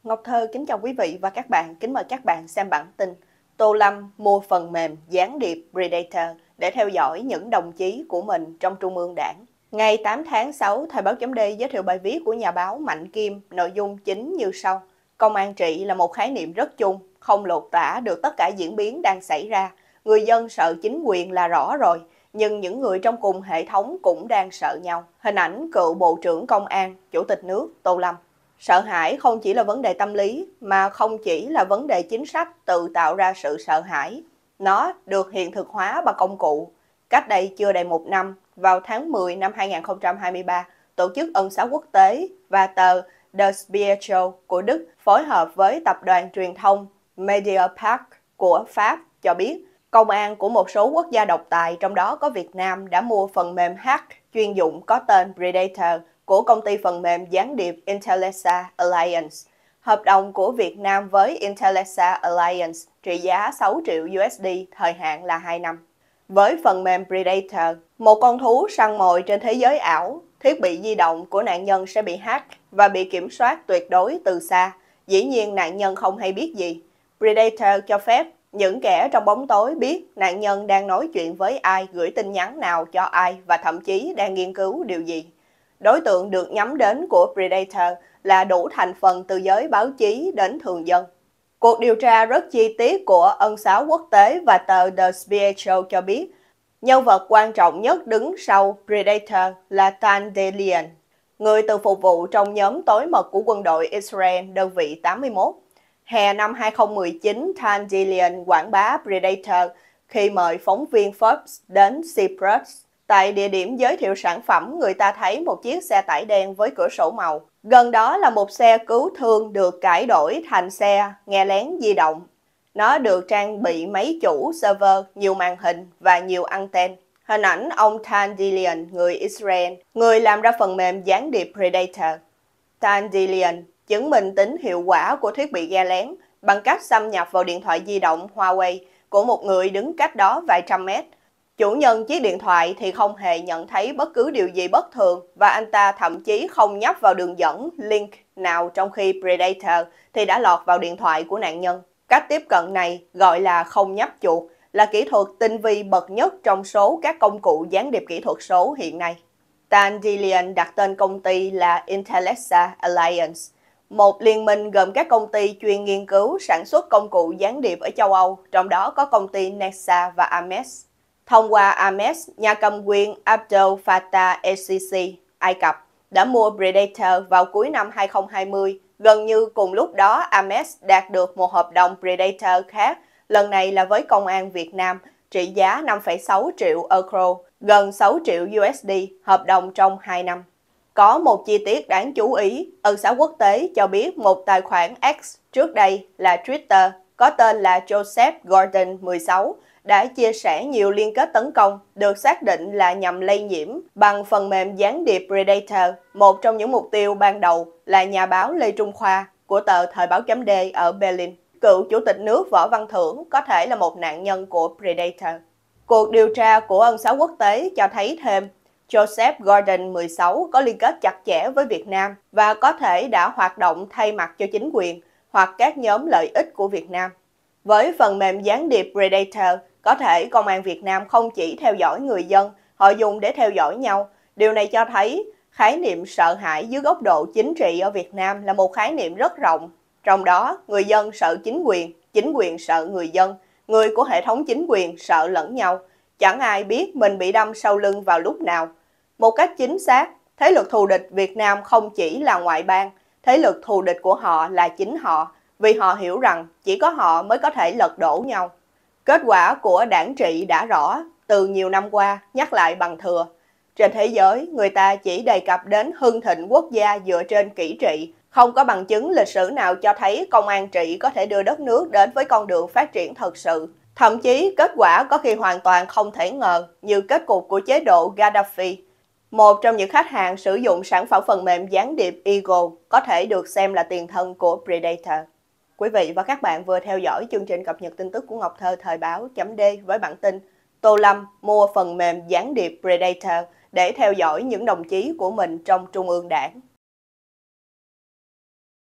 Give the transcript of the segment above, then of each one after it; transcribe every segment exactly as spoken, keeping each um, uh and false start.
Ngọc Thơ kính chào quý vị và các bạn, kính mời các bạn xem bản tin Tô Lâm mua phần mềm gián điệp Predator để theo dõi những đồng chí của mình trong Trung ương Đảng. Ngày tám tháng sáu, Thời báo chấm D giới thiệu bài viết của nhà báo Mạnh Kim, nội dung chính như sau. Công an trị là một khái niệm rất chung, không lột tả được tất cả diễn biến đang xảy ra. Người dân sợ chính quyền là rõ rồi, nhưng những người trong cùng hệ thống cũng đang sợ nhau. Hình ảnh cựu Bộ trưởng Công an, Chủ tịch nước Tô Lâm. Sợ hãi không chỉ là vấn đề tâm lý, mà không chỉ là vấn đề chính sách tự tạo ra sự sợ hãi. Nó được hiện thực hóa bằng công cụ. Cách đây chưa đầy một năm, vào tháng mười năm hai nghìn không trăm hai mươi ba, Tổ chức Ân xá Quốc tế và tờ Der Spiegel của Đức phối hợp với tập đoàn truyền thông Mediapark của Pháp cho biết công an của một số quốc gia độc tài, trong đó có Việt Nam, đã mua phần mềm hack chuyên dụng có tên Predator của công ty phần mềm gián điệp Intellexa Alliance. Hợp đồng của Việt Nam với Intellexa Alliance trị giá sáu triệu u ét đê, thời hạn là hai năm. Với phần mềm Predator, một con thú săn mồi trên thế giới ảo, thiết bị di động của nạn nhân sẽ bị hack và bị kiểm soát tuyệt đối từ xa. Dĩ nhiên nạn nhân không hay biết gì. Predator cho phép những kẻ trong bóng tối biết nạn nhân đang nói chuyện với ai, gửi tin nhắn nào cho ai và thậm chí đang nghiên cứu điều gì. Đối tượng được nhắm đến của Predator là đủ thành phần từ giới báo chí đến thường dân. Cuộc điều tra rất chi tiết của Ân xá Quốc tế và tờ The Spiegel cho biết, nhân vật quan trọng nhất đứng sau Predator là Tan Delian, người từng phục vụ trong nhóm tối mật của quân đội Israel đơn vị tám mươi mốt. Hè năm hai nghìn không trăm mười chín, Tan Delian quảng bá Predator khi mời phóng viên Forbes đến Cyprus. Tại địa điểm giới thiệu sản phẩm, người ta thấy một chiếc xe tải đen với cửa sổ màu. Gần đó là một xe cứu thương được cải đổi thành xe nghe lén di động. Nó được trang bị máy chủ, server, nhiều màn hình và nhiều anten. Hình ảnh ông Tan Delian, người Israel, người làm ra phần mềm gián điệp Predator. Tan Delian chứng minh tính hiệu quả của thiết bị nghe lén bằng cách xâm nhập vào điện thoại di động Huawei của một người đứng cách đó vài trăm mét. Chủ nhân chiếc điện thoại thì không hề nhận thấy bất cứ điều gì bất thường và anh ta thậm chí không nhấp vào đường dẫn, link nào, trong khi Predator thì đã lọt vào điện thoại của nạn nhân. Cách tiếp cận này gọi là không nhấp chuột, là kỹ thuật tinh vi bậc nhất trong số các công cụ gián điệp kỹ thuật số hiện nay. Tan Delian đặt tên công ty là Intellexa Alliance, một liên minh gồm các công ty chuyên nghiên cứu sản xuất công cụ gián điệp ở châu Âu, trong đó có công ty Nexa và Ames. Thông qua Ames, nhà cầm quyền Abdel Fattah el-Sisi, Ai Cập, đã mua Predator vào cuối năm hai nghìn không trăm hai mươi. Gần như cùng lúc đó, Ames đạt được một hợp đồng Predator khác, lần này là với Công an Việt Nam, trị giá năm phẩy sáu triệu euro, gần sáu triệu u ét đê, hợp đồng trong hai năm. Có một chi tiết đáng chú ý, Ân xá Quốc tế cho biết một tài khoản X, trước đây là Twitter, có tên là Joseph Gordon mười sáu, đã chia sẻ nhiều liên kết tấn công được xác định là nhằm lây nhiễm bằng phần mềm gián điệp Predator. Một trong những mục tiêu ban đầu là nhà báo Lê Trung Khoa của tờ Thời báo chấm D ở Berlin. Cựu Chủ tịch nước Võ Văn Thưởng có thể là một nạn nhân của Predator. Cuộc điều tra của Ân xá Quốc tế cho thấy thêm Joseph Gordon mười sáu có liên kết chặt chẽ với Việt Nam và có thể đã hoạt động thay mặt cho chính quyền hoặc các nhóm lợi ích của Việt Nam. Với phần mềm gián điệp Predator, có thể Công an Việt Nam không chỉ theo dõi người dân, họ dùng để theo dõi nhau. Điều này cho thấy khái niệm sợ hãi dưới góc độ chính trị ở Việt Nam là một khái niệm rất rộng. Trong đó, người dân sợ chính quyền, chính quyền sợ người dân, người của hệ thống chính quyền sợ lẫn nhau. Chẳng ai biết mình bị đâm sau lưng vào lúc nào. Một cách chính xác, thế lực thù địch Việt Nam không chỉ là ngoại bang, thế lực thù địch của họ là chính họ, vì họ hiểu rằng chỉ có họ mới có thể lật đổ nhau. Kết quả của đảng trị đã rõ từ nhiều năm qua, nhắc lại bằng thừa. Trên thế giới, người ta chỉ đề cập đến hưng thịnh quốc gia dựa trên kỹ trị. Không có bằng chứng lịch sử nào cho thấy công an trị có thể đưa đất nước đến với con đường phát triển thật sự. Thậm chí, kết quả có khi hoàn toàn không thể ngờ, như kết cục của chế độ Gaddafi. Một trong những khách hàng sử dụng sản phẩm phần mềm gián điệp Eagle có thể được xem là tiền thân của Predator. Quý vị và các bạn vừa theo dõi chương trình cập nhật tin tức của Ngọc Thơ Thời báo chấm D với bản tin Tô Lâm mua phần mềm gián điệp Predator để theo dõi những đồng chí của mình trong Trung ương Đảng.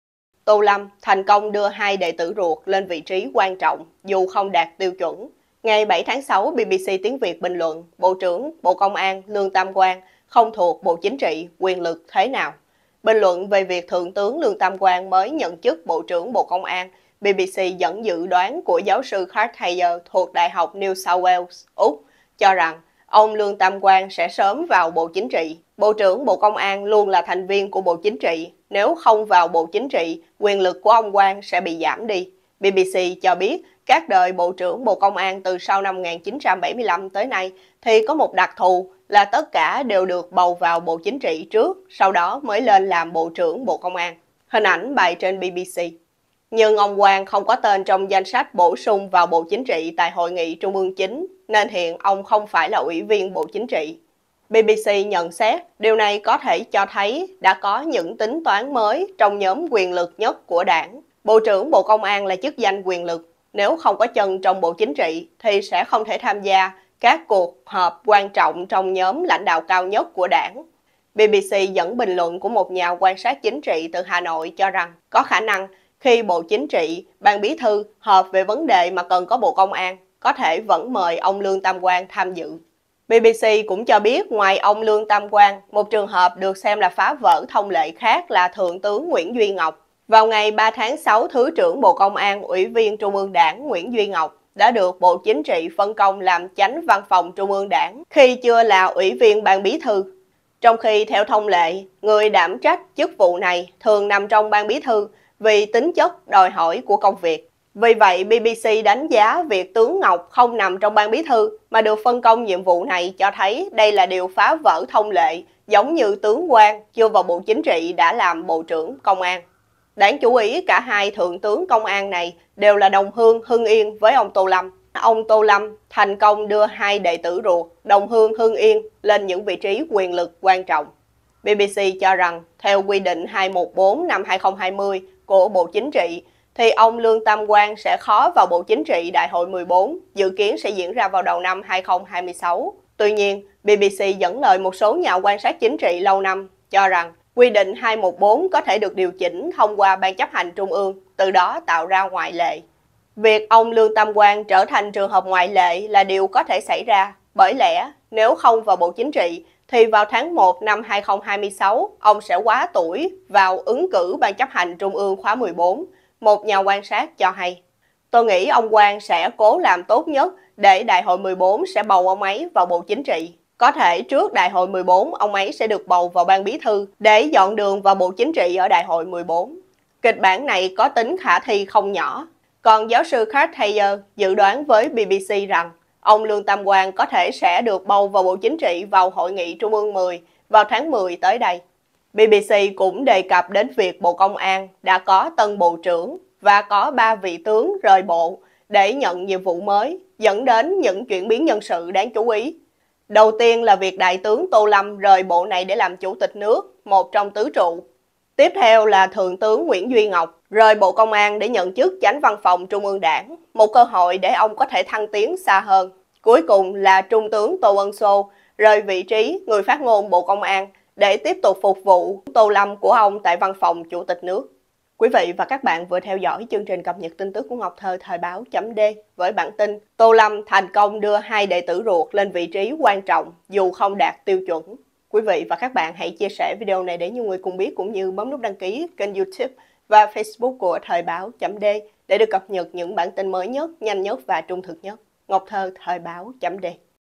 Tô Lâm thành công đưa hai đệ tử ruột lên vị trí quan trọng dù không đạt tiêu chuẩn. Ngày bảy tháng sáu, bê bê xê Tiếng Việt bình luận, Bộ trưởng Bộ Công an Lương Tam Quang không thuộc Bộ Chính trị, quyền lực thế nào? Bình luận về việc Thượng tướng Lương Tam Quang mới nhận chức Bộ trưởng Bộ Công an, bê bê xê dẫn dự đoán của giáo sư Carl Thayer thuộc Đại học New South Wales, Úc, cho rằng ông Lương Tam Quang sẽ sớm vào Bộ Chính trị. Bộ trưởng Bộ Công an luôn là thành viên của Bộ Chính trị. Nếu không vào Bộ Chính trị, quyền lực của ông Quang sẽ bị giảm đi. bê bê xê cho biết, các đời Bộ trưởng Bộ Công an từ sau năm một nghìn chín trăm bảy mươi lăm tới nay thì có một đặc thù là tất cả đều được bầu vào Bộ Chính trị trước, sau đó mới lên làm Bộ trưởng Bộ Công an. Hình ảnh bài trên bê bê xê. Nhưng ông Quang không có tên trong danh sách bổ sung vào Bộ Chính trị tại Hội nghị Trung ương chín, nên hiện ông không phải là ủy viên Bộ Chính trị. bê bê xê nhận xét điều này có thể cho thấy đã có những tính toán mới trong nhóm quyền lực nhất của đảng. Bộ trưởng Bộ Công an là chức danh quyền lực. Nếu không có chân trong Bộ Chính trị thì sẽ không thể tham gia các cuộc họp quan trọng trong nhóm lãnh đạo cao nhất của đảng. bê bê xê dẫn bình luận của một nhà quan sát chính trị từ Hà Nội cho rằng có khả năng khi Bộ Chính trị, Ban Bí thư họp về vấn đề mà cần có Bộ Công an, có thể vẫn mời ông Lương Tam Quang tham dự. bê bê xê cũng cho biết ngoài ông Lương Tam Quang, một trường hợp được xem là phá vỡ thông lệ khác là Thượng tướng Nguyễn Duy Ngọc. Vào ngày ba tháng sáu, Thứ trưởng Bộ Công an, Ủy viên Trung ương Đảng Nguyễn Duy Ngọc đã được Bộ Chính trị phân công làm chánh văn phòng Trung ương Đảng khi chưa là Ủy viên Ban Bí thư. Trong khi theo thông lệ, người đảm trách chức vụ này thường nằm trong Ban Bí thư vì tính chất đòi hỏi của công việc. Vì vậy, bê bê xê đánh giá việc tướng Ngọc không nằm trong Ban Bí thư mà được phân công nhiệm vụ này cho thấy đây là điều phá vỡ thông lệ, giống như tướng Quang chưa vào Bộ Chính trị đã làm Bộ trưởng Công an. Đáng chú ý, cả hai thượng tướng công an này đều là đồng hương Hưng Yên với ông Tô Lâm. Ông Tô Lâm thành công đưa hai đệ tử ruột đồng hương Hưng Yên lên những vị trí quyền lực quan trọng. bê bê xê cho rằng, theo quy định hai một bốn năm hai nghìn không trăm hai mươi của Bộ Chính trị, thì ông Lương Tam Quang sẽ khó vào Bộ Chính trị Đại hội mười bốn, dự kiến sẽ diễn ra vào đầu năm hai nghìn không trăm hai mươi sáu. Tuy nhiên, bê bê xê dẫn lời một số nhà quan sát chính trị lâu năm cho rằng quy định hai một bốn có thể được điều chỉnh thông qua Ban chấp hành Trung ương, từ đó tạo ra ngoại lệ. Việc ông Lương Tam Quang trở thành trường hợp ngoại lệ là điều có thể xảy ra, bởi lẽ nếu không vào Bộ Chính trị, thì vào tháng một năm hai nghìn không trăm hai mươi sáu, ông sẽ quá tuổi vào ứng cử Ban chấp hành Trung ương khóa mười bốn, một nhà quan sát cho hay. Tôi nghĩ ông Quang sẽ cố làm tốt nhất để Đại hội mười bốn sẽ bầu ông ấy vào Bộ Chính trị. Có thể trước Đại hội mười bốn, ông ấy sẽ được bầu vào Ban Bí thư để dọn đường vào Bộ Chính trị ở Đại hội mười bốn. Kịch bản này có tính khả thi không nhỏ. Còn giáo sư Carl Thayer dự đoán với bê bê xê rằng ông Lương Tam Quang có thể sẽ được bầu vào Bộ Chính trị vào Hội nghị Trung ương mười vào tháng mười tới đây. bê bê xê cũng đề cập đến việc Bộ Công an đã có tân bộ trưởng và có ba vị tướng rời bộ để nhận nhiệm vụ mới, dẫn đến những chuyển biến nhân sự đáng chú ý. Đầu tiên là việc Đại tướng Tô Lâm rời bộ này để làm Chủ tịch nước, một trong tứ trụ. Tiếp theo là Thượng tướng Nguyễn Duy Ngọc rời Bộ Công an để nhận chức chánh văn phòng Trung ương Đảng, một cơ hội để ông có thể thăng tiến xa hơn. Cuối cùng là Trung tướng Tô Ân Sô rời vị trí người phát ngôn Bộ Công an để tiếp tục phục vụ Tô Lâm của ông tại văn phòng Chủ tịch nước. Quý vị và các bạn vừa theo dõi chương trình cập nhật tin tức của Ngọc Thơ thời báo chấm D với bản tin Tô Lâm thành công đưa hai đệ tử ruột lên vị trí quan trọng dù không đạt tiêu chuẩn. Quý vị và các bạn hãy chia sẻ video này để nhiều người cùng biết, cũng như bấm nút đăng ký kênh YouTube và Facebook của thời báo chấm D để được cập nhật những bản tin mới nhất, nhanh nhất và trung thực nhất. Ngọc Thơ thời báo chấm D.